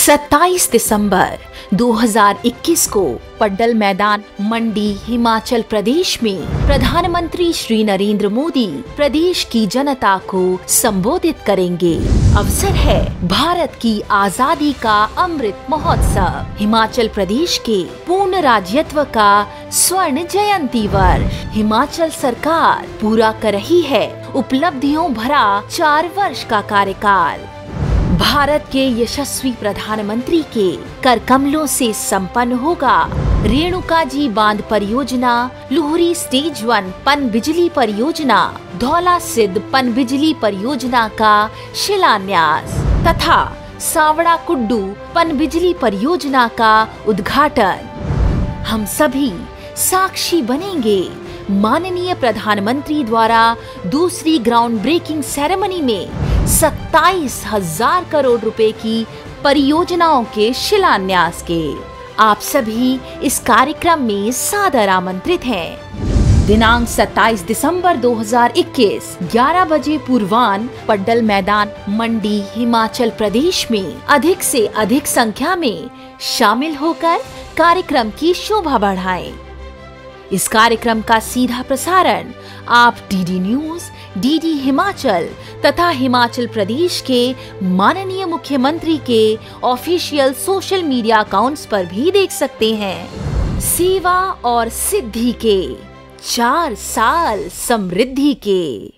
27 दिसंबर 2021 को पड्डल मैदान मंडी हिमाचल प्रदेश में प्रधानमंत्री श्री नरेंद्र मोदी प्रदेश की जनता को संबोधित करेंगे। अवसर है भारत की आजादी का अमृत महोत्सव, हिमाचल प्रदेश के पूर्ण राज्यत्व का स्वर्ण जयंती वर्ष। हिमाचल सरकार पूरा कर रही है उपलब्धियों भरा 4 वर्ष का कार्यकाल। भारत के यशस्वी प्रधानमंत्री के कर कमलों से संपन्न होगा रेणुका जी बांध परियोजना, लुहरी स्टेज 1 पन बिजली परियोजना, धौला सिद्ध पन बिजली परियोजना का शिलान्यास तथा सावड़ा कुड्डू पन बिजली परियोजना का उद्घाटन। हम सभी साक्षी बनेंगे माननीय प्रधानमंत्री द्वारा दूसरी ग्राउंड ब्रेकिंग सेरेमनी में 27,000 करोड़ रुपए की परियोजनाओं के शिलान्यास के। आप सभी इस कार्यक्रम में सादर आमंत्रित हैं। दिनांक 27 दिसंबर 2021 11 बजे पूर्वाह्न पड्डल मैदान मंडी हिमाचल प्रदेश में अधिक से अधिक संख्या में शामिल होकर कार्यक्रम की शोभा बढ़ाएं। इस कार्यक्रम का सीधा प्रसारण आप डीडी न्यूज, डीडी हिमाचल तथा हिमाचल प्रदेश के माननीय मुख्यमंत्री के ऑफिशियल सोशल मीडिया अकाउंट्स पर भी देख सकते हैं। सेवा और सिद्धि के 4 साल समृद्धि के।